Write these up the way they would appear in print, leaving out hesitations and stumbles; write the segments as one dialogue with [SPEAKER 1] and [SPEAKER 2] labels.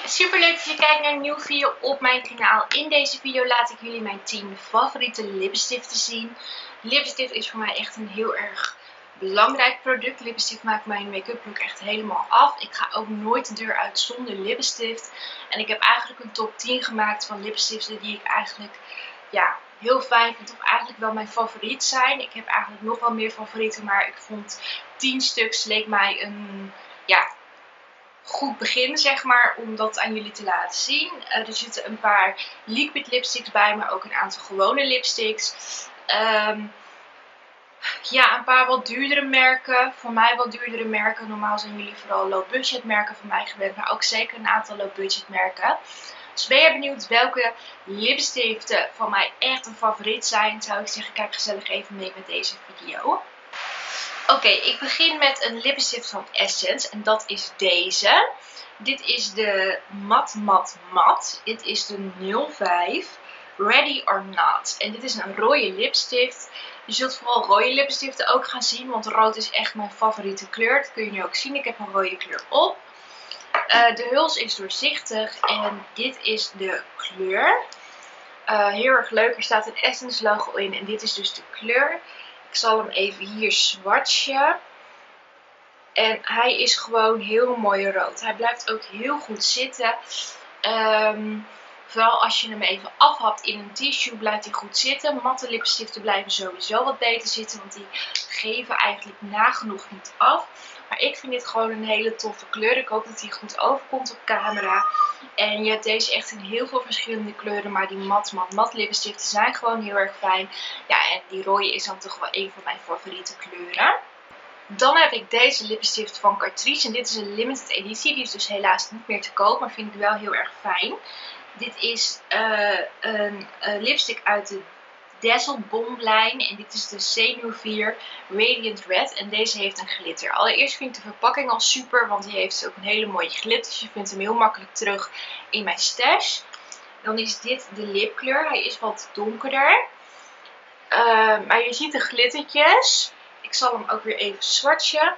[SPEAKER 1] Super leuk dat je kijkt naar een nieuwe video op mijn kanaal. In deze video laat ik jullie mijn 10 favoriete lipstiften zien. Lipstift is voor mij echt een heel erg belangrijk product. Lipstift maakt mijn make-up look echt helemaal af. Ik ga ook nooit de deur uit zonder lipstift. En ik heb eigenlijk een top 10 gemaakt van lipstiften die ik eigenlijk heel fijn vind. Of eigenlijk wel mijn favoriet zijn. Ik heb eigenlijk nog wel meer favorieten. Maar ik vond 10 stuks leek mij een goed begin, zeg maar, om dat aan jullie te laten zien. Er zitten een paar liquid lipsticks bij, maar ook een aantal gewone lipsticks. Een paar wat duurdere merken. Voor mij wat duurdere merken. Normaal zijn jullie vooral low budget merken van mij gewend, maar ook zeker een aantal low budget merken. Dus ben je benieuwd welke lipstiften van mij echt een favoriet zijn, zou ik zeggen, kijk gezellig even mee met deze video. Oké, ik begin met een lipstift van Essence en dat is deze. Dit is de Mat. Dit is de 05 Ready or Not. En dit is een rode lipstift. Je zult vooral rode lipstiften ook gaan zien, want rood is echt mijn favoriete kleur. Dat kun je nu ook zien, ik heb een rode kleur op. De huls is doorzichtig en dit is de kleur. Heel erg leuk, er staat een Essence logo in en dit is dus de kleur. Ik zal hem even hier swatchen. En hij is gewoon heel mooi rood. Hij blijft ook heel goed zitten. Vooral als je hem even afhapt in een tissue blijft hij goed zitten. Matte lipstiften blijven sowieso wat beter zitten. Want die geven eigenlijk nagenoeg niet af. Maar ik vind dit gewoon een hele toffe kleur. Ik hoop dat hij goed overkomt op camera. En je hebt deze echt in heel veel verschillende kleuren. Maar die mat lipstiften zijn gewoon heel erg fijn. Ja, en die rode is dan toch wel een van mijn favoriete kleuren. Dan heb ik deze lipstift van Catrice. En dit is een limited editie. Die is dus helaas niet meer te koop. Maar vind ik wel heel erg fijn. Dit is een lipstick uit de Dazzle Bomb lijn. En dit is de C04 Radiant Red. En deze heeft een glitter. Allereerst vind ik de verpakking al super. Want die heeft ook een hele mooie glitter. Je vindt hem heel makkelijk terug in mijn stash. Dan is dit de lipkleur. Hij is wat donkerder. Maar je ziet de glittertjes. Ik zal hem ook weer even swatchen.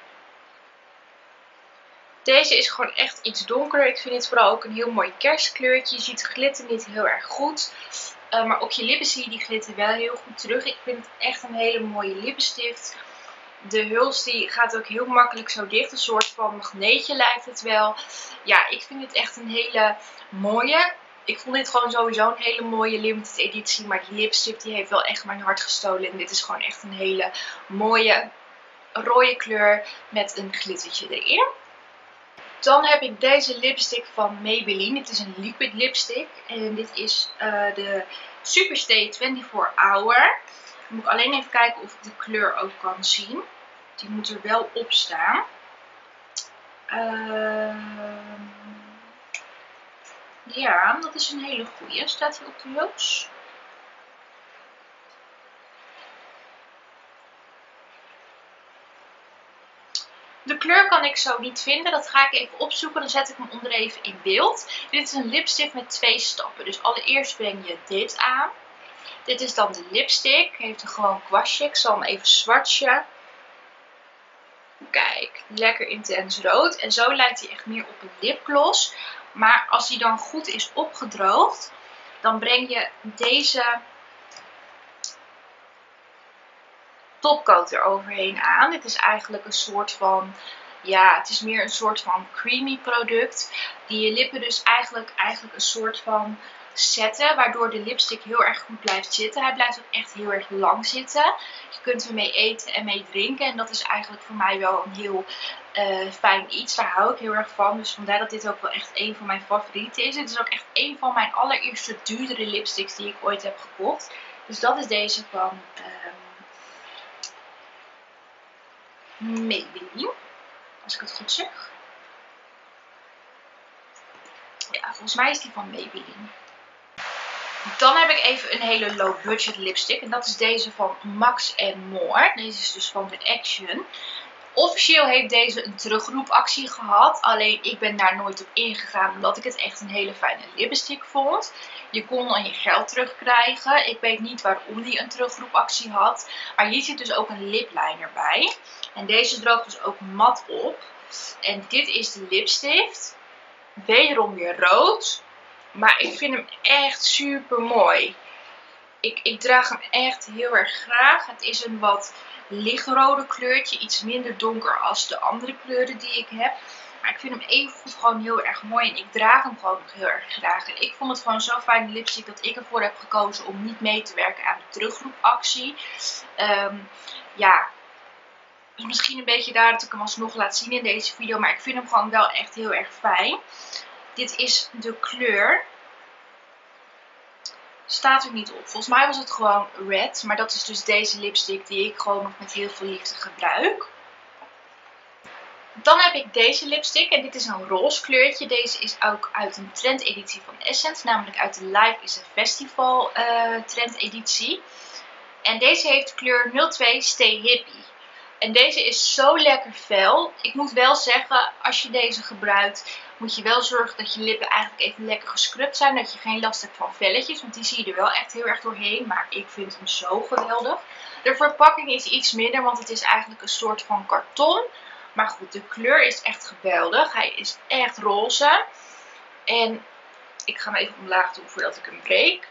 [SPEAKER 1] Deze is gewoon echt iets donkerder. Ik vind dit vooral ook een heel mooi kerstkleurtje. Je ziet de glitter niet heel erg goed. Maar op je lippen zie je die glitter wel heel goed terug. Ik vind het echt een hele mooie lippenstift. De huls die gaat ook heel makkelijk zo dicht. Een soort van magneetje lijkt het wel. Ja, ik vind het echt een hele mooie. Ik vond dit gewoon sowieso een hele mooie limited editie. Maar die lipstift die heeft wel echt mijn hart gestolen. En dit is gewoon echt een hele mooie rode kleur met een glittertje erin. Dan heb ik deze lipstick van Maybelline. Dit is een liquid lipstick. En dit is de Superstay 24 Hour. Dan moet ik alleen even kijken of ik de kleur ook kan zien. Die moet er wel op staan. Ja, dat is een hele goeie. Staat hij op de huls? De kleur kan ik zo niet vinden. Dat ga ik even opzoeken. Dan zet ik hem onder even in beeld. Dit is een lipstift met 2 stappen. Dus allereerst breng je dit aan. Dit is dan de lipstick. Heeft een gewoon kwastje. Ik zal hem even swatchen. Kijk, lekker intens rood. En zo lijkt hij echt meer op een lipgloss. Maar als hij dan goed is opgedroogd, dan breng je deze topcoat eroverheen aan. Dit is eigenlijk een soort van, het is meer een soort van creamy product. Die je lippen dus eigenlijk een soort van zetten. Waardoor de lipstick heel erg goed blijft zitten. Hij blijft ook echt heel erg lang zitten. Je kunt ermee eten en mee drinken. En dat is eigenlijk voor mij wel een heel fijn iets. Daar hou ik heel erg van. Dus vandaar dat dit ook wel echt een van mijn favorieten is. Het is ook echt een van mijn allereerste duurdere lipsticks die ik ooit heb gekocht. Dus dat is deze van Maybelline. Als ik het goed zeg. Ja, volgens mij is die van Maybelline. Dan heb ik even een hele low budget lipstick. En dat is deze van Max More. Deze is dus van de Action. Officieel heeft deze een terugroepactie gehad. Alleen ik ben daar nooit op ingegaan. Omdat ik het echt een hele fijne lipstick vond. Je kon dan je geld terugkrijgen. Ik weet niet waarom die een terugroepactie had. Maar hier zit dus ook een lipliner bij. En deze droogt dus ook mat op. En dit is de lipstift. wederom weer rood. Maar ik vind hem echt super mooi. Ik draag hem echt heel erg graag. Het is een wat lichtrode kleurtje. Iets minder donker als de andere kleuren die ik heb. Maar ik vind hem evengoed gewoon heel erg mooi. En ik draag hem gewoon nog heel erg graag. En ik vond het gewoon zo'n fijne lipstick dat ik ervoor heb gekozen om niet mee te werken aan de terugroepactie. Ja, dus misschien een beetje daar dat ik hem alsnog laat zien in deze video. Maar ik vind hem gewoon wel echt heel erg fijn. Dit is de kleur. Staat er niet op. Volgens mij was het gewoon red. Maar dat is dus deze lipstick die ik gewoon nog met heel veel liefde gebruik. Dan heb ik deze lipstick. En dit is een roze kleurtje. Deze is ook uit een trendeditie van Essence. Namelijk uit de Life is a Festival trendeditie. En deze heeft de kleur 02 Stay Hippie. En deze is zo lekker fel. Ik moet wel zeggen, als je deze gebruikt, moet je wel zorgen dat je lippen eigenlijk even lekker gescrubt zijn. Dat je geen last hebt van velletjes, want die zie je er wel echt heel erg doorheen. Maar ik vind hem zo geweldig. De verpakking is iets minder, want het is eigenlijk een soort van karton. Maar goed, de kleur is echt geweldig. Hij is echt roze. En ik ga hem even omlaag doen voordat ik hem breek.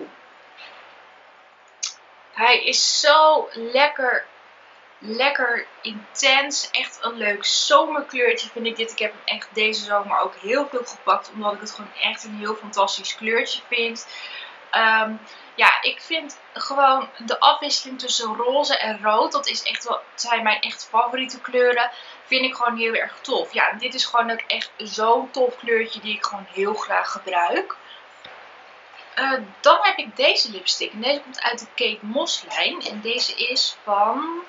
[SPEAKER 1] Hij is zo lekker intens. Echt een leuk zomerkleurtje vind ik dit. Ik heb hem echt deze zomer ook heel veel gepakt. Omdat ik het gewoon echt een heel fantastisch kleurtje vind. Ja, ik vind gewoon de afwisseling tussen roze en rood. Dat is echt wel, zijn mijn echt favoriete kleuren. Vind ik gewoon heel erg tof. Ja, dit is gewoon ook echt zo'n tof kleurtje die ik gewoon heel graag gebruik. Dan heb ik deze lipstick. En deze komt uit de Kate Moss lijn. En deze is van...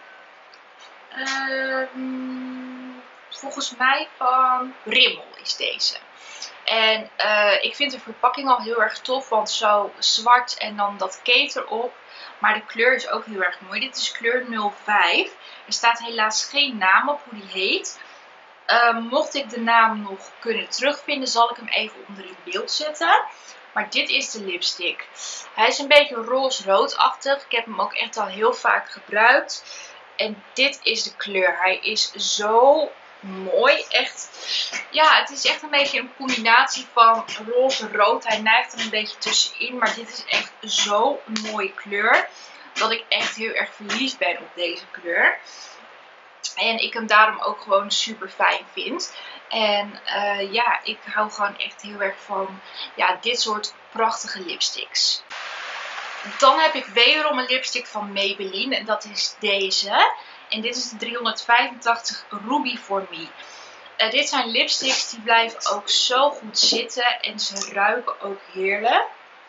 [SPEAKER 1] volgens mij van Rimmel is deze. En ik vind de verpakking al heel erg tof. Want zo zwart en dan dat Kate erop. Maar de kleur is ook heel erg mooi. Dit is kleur 05. Er staat helaas geen naam op hoe die heet. Mocht ik de naam nog kunnen terugvinden, zal ik hem even onder in beeld zetten. Maar dit is de lipstick. Hij is een beetje roze-roodachtig. Ik heb hem ook echt al heel vaak gebruikt. En dit is de kleur. Hij is zo mooi. Echt. Ja, het is echt een beetje een combinatie van roze-rood. Hij neigt er een beetje tussenin. Maar dit is echt zo'n mooie kleur. Dat ik echt heel erg verliefd ben op deze kleur. En ik hem daarom ook gewoon super fijn vind. En ja, ik hou gewoon echt heel erg van dit soort prachtige lipsticks. Dan heb ik wederom een lipstick van Maybelline. En dat is deze. En dit is de 385 Ruby For Me. Dit zijn lipsticks die blijven ook zo goed zitten. En ze ruiken ook heerlijk.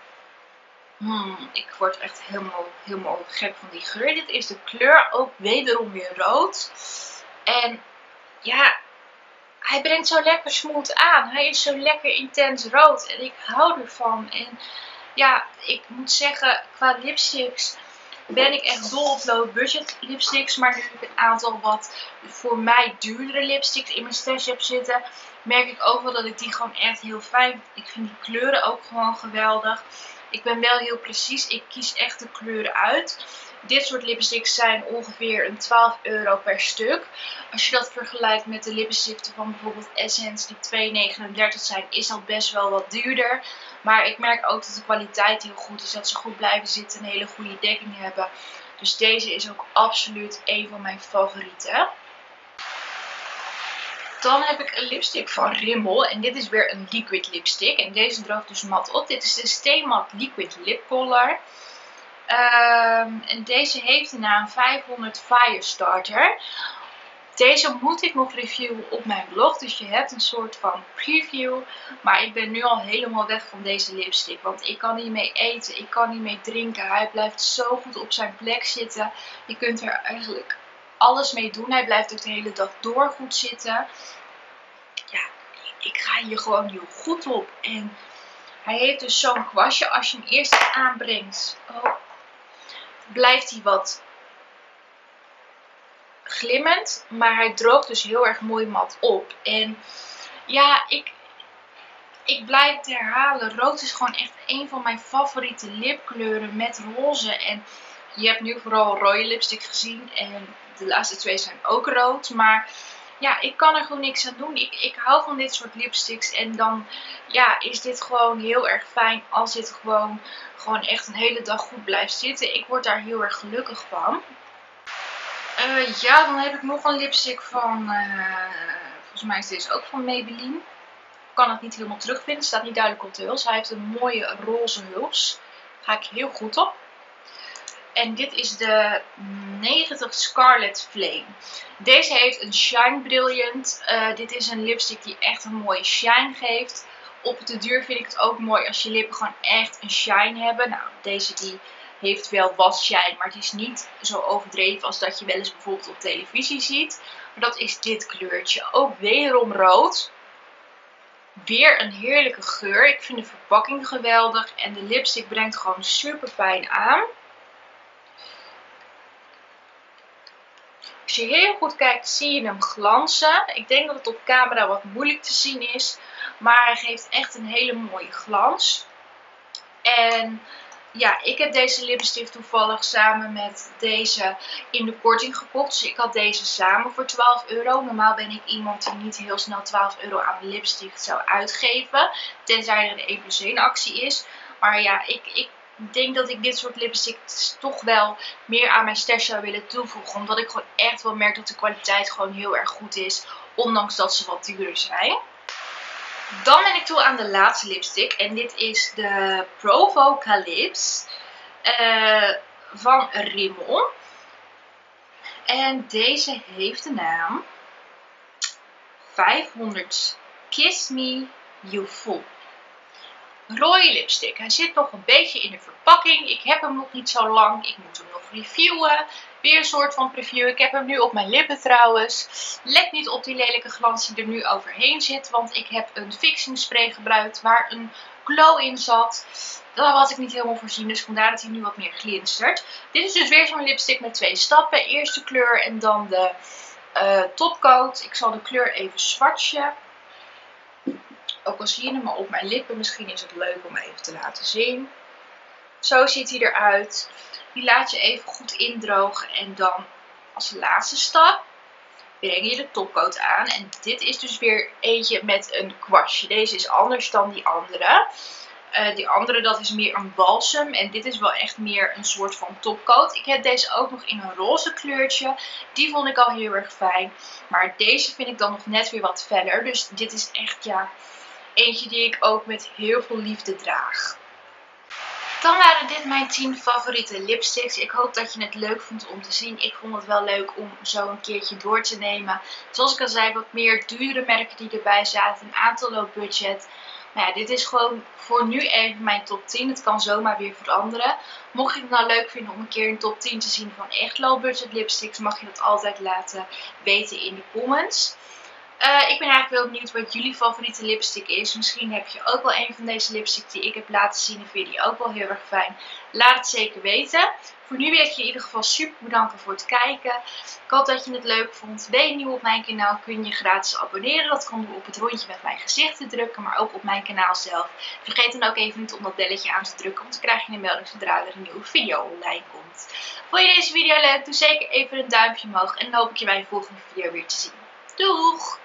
[SPEAKER 1] Ik word echt helemaal gek van die geur. Dit is de kleur ook wederom weer rood. En ja, hij brengt zo lekker smooth aan. Hij is zo lekker intens rood. En ik hou ervan. En ja, ik moet zeggen, qua lipsticks ben ik echt dol op low budget lipsticks. Maar nu ik een aantal wat voor mij duurdere lipsticks in mijn stash heb zitten, merk ik ook wel dat ik die gewoon echt heel fijn vind. Ik vind die kleuren ook gewoon geweldig. Ik ben wel heel precies. Ik kies echt de kleuren uit. Dit soort lipsticks zijn ongeveer een 12 euro per stuk. Als je dat vergelijkt met de lipsticks van bijvoorbeeld Essence die 2,39 zijn, is dat best wel wat duurder. Maar ik merk ook dat de kwaliteit heel goed is. Dat ze goed blijven zitten en een hele goede dekking hebben. Dus deze is ook absoluut een van mijn favorieten. Dan heb ik een lipstick van Rimmel. En dit is weer een liquid lipstick. En deze droogt dus mat op. Dit is de Stay Matte Liquid Lip Color. En deze heeft de naam 500 Firestarter. Deze moet ik nog reviewen op mijn blog. Dus je hebt een soort van preview. Maar ik ben nu al helemaal weg van deze lipstick. Want ik kan niet mee eten. Ik kan niet mee drinken. Hij blijft zo goed op zijn plek zitten. Je kunt er eigenlijk alles mee doen. Hij blijft ook de hele dag door goed zitten. Ja, ik ga hier gewoon heel goed op. En hij heeft dus zo'n kwastje. Als je hem eerst aanbrengt, blijft hij wat glimmend. Maar hij droogt dus heel erg mooi mat op. En ja, ik blijf het herhalen. Rood is gewoon echt een van mijn favoriete lipkleuren met roze. En je hebt nu vooral rode lipstick gezien. En de laatste twee zijn ook rood. Maar ja, ik kan er gewoon niks aan doen. Ik hou van dit soort lipsticks. En dan ja, is dit gewoon heel erg fijn als dit gewoon echt een hele dag goed blijft zitten. Ik word daar heel erg gelukkig van. Ja, dan heb ik nog een lipstick van, volgens mij is deze ook van Maybelline. Ik kan het niet helemaal terugvinden, het staat niet duidelijk op de huls. Hij heeft een mooie roze huls. Daar ga ik heel goed op. En dit is de 90 Scarlet Flame. Deze heeft een Shine Brilliant. Dit is een lipstick die echt een mooie shine geeft. Op de duur vind ik het ook mooi als je lippen gewoon echt een shine hebben. Nou, deze die heeft wel wat shine, maar het is niet zo overdreven als dat je wel eens bijvoorbeeld op televisie ziet. Maar dat is dit kleurtje. Ook wederom rood. Weer een heerlijke geur. Ik vind de verpakking geweldig. En de lipstick brengt gewoon super fijn aan. Als je heel goed kijkt zie je hem glanzen. Ik denk dat het op camera wat moeilijk te zien is. Maar hij geeft echt een hele mooie glans. En ja, ik heb deze lipstift toevallig samen met deze in de korting gekocht. Dus ik had deze samen voor 12 euro. Normaal ben ik iemand die niet heel snel 12 euro aan een lipstift zou uitgeven. Tenzij er een 1+1 actie is. Maar ja, ik denk dat ik dit soort lipsticks toch wel meer aan mijn stash zou willen toevoegen. Omdat ik gewoon echt wel merk dat de kwaliteit gewoon heel erg goed is. Ondanks dat ze wat duurder zijn. Dan ben ik toe aan de laatste lipstick. En dit is de Provocalypse van Rimmel. En deze heeft de naam 500 Kiss Me You Full. Rode lipstick. Hij zit nog een beetje in de verpakking. Ik heb hem nog niet zo lang. Ik moet hem nog reviewen. Weer een soort van preview. Ik heb hem nu op mijn lippen trouwens. Let niet op die lelijke glans die er nu overheen zit. Want ik heb een fixing spray gebruikt waar een glow in zat. Dat had ik niet helemaal voorzien. Dus vandaar dat hij nu wat meer glinstert. Dit is dus weer zo'n lipstick met 2 stappen. Eerst de kleur en dan de topcoat. Ik zal de kleur even swatchen. Ook al zie je hem al op mijn lippen, misschien is het leuk om even te laten zien. Zo ziet hij eruit. Die laat je even goed indrogen en dan als laatste stap breng je de topcoat aan. En dit is dus weer eentje met een kwastje. Deze is anders dan die andere. Die andere dat is meer een balsem en dit is wel echt meer een soort van topcoat. Ik heb deze ook nog in een roze kleurtje. Die vond ik al heel erg fijn. Maar deze vind ik dan nog net weer wat feller. Dus dit is echt ja... eentje die ik ook met heel veel liefde draag. Dan waren dit mijn 10 favoriete lipsticks. Ik hoop dat je het leuk vond om te zien. Ik vond het wel leuk om zo een keertje door te nemen. Zoals ik al zei, wat meer dure merken die erbij zaten. Een aantal low budget. Nou ja, dit is gewoon voor nu even mijn top 10. Het kan zomaar weer veranderen. Mocht je het nou leuk vinden om een keer een top 10 te zien van echt low budget lipsticks, mag je dat altijd laten weten in de comments. Ik ben eigenlijk wel benieuwd wat jullie favoriete lipstick is. Misschien heb je ook wel een van deze lipsticks die ik heb laten zien en vind je die ook wel heel erg fijn. Laat het zeker weten. Voor nu wil ik je in ieder geval super bedanken voor het kijken. Ik hoop dat je het leuk vond. Ben je nieuw op mijn kanaal kun je je gratis abonneren. Dat kan door op het rondje met mijn gezicht te drukken, maar ook op mijn kanaal zelf. Vergeet dan ook even niet om dat belletje aan te drukken, want dan krijg je een melding zodra er een nieuwe video online komt. Vond je deze video leuk? Doe zeker even een duimpje omhoog en dan hoop ik je bij de volgende video weer te zien. Doeg!